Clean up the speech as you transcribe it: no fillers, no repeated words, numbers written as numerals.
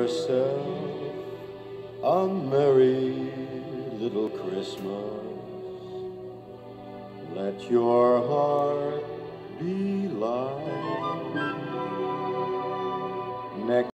yourself a merry little Christmas. Let your heart be light. Next